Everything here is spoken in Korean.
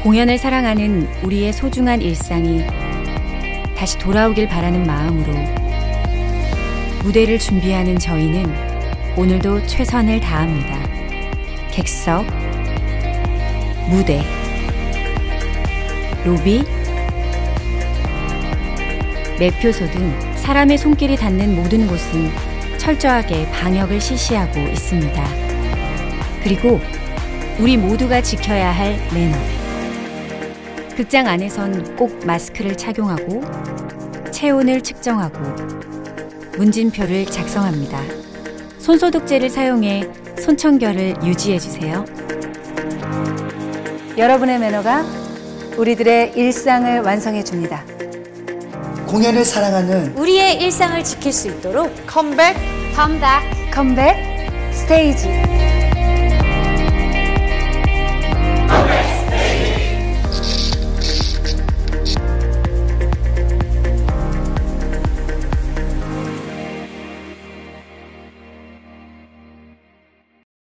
공연을 사랑하는 우리의 소중한 일상이 다시 돌아오길 바라는 마음으로 무대를 준비하는 저희는 오늘도 최선을 다합니다. 객석, 무대, 로비, 매표소 등 사람의 손길이 닿는 모든 곳은 철저하게 방역을 실시하고 있습니다. 그리고 우리 모두가 지켜야 할 매너. 극장 안에선 꼭 마스크를 착용하고 체온을 측정하고 문진표를 작성합니다. 손소독제를 사용해 손청결을 유지해주세요. 여러분의 매너가 우리들의 일상을 완성해줍니다. 공연을 사랑하는 우리의 일상을 지킬 수 있도록 컴백, 스테이지.